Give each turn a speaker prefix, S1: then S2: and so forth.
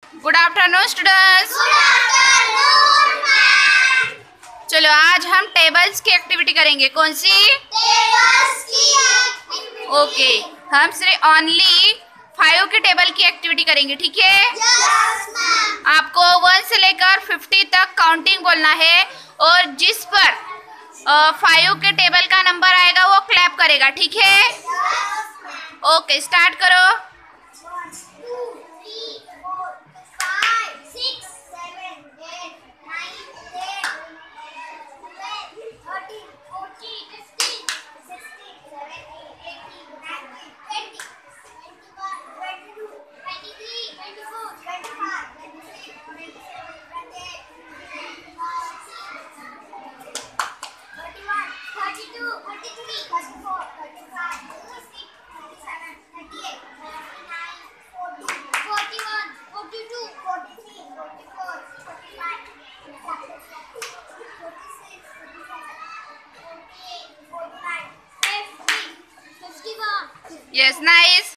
S1: Good afternoon students. चलो आज हम टेबल्स की एक्टिविटी करेंगे। कौन सी? टेबल्स की। ओके, हम सिर्फ ओनली 5 के टेबल की एक्टिविटी करेंगे, ठीक है? आपको 1 से लेकर 50 तक काउंटिंग बोलना है और जिस पर 5 के टेबल का नंबर आएगा वो क्लैप करेगा, ठीक है? ओके, स्टार्ट करो।
S2: 1 2 3 4 5 6 7 8 9 10 11 12 13 14 15 16 17 18 19 20 21 22 23 24 25 26 27 28 31 32 33 34 35 36 37 38
S1: Yes, nice.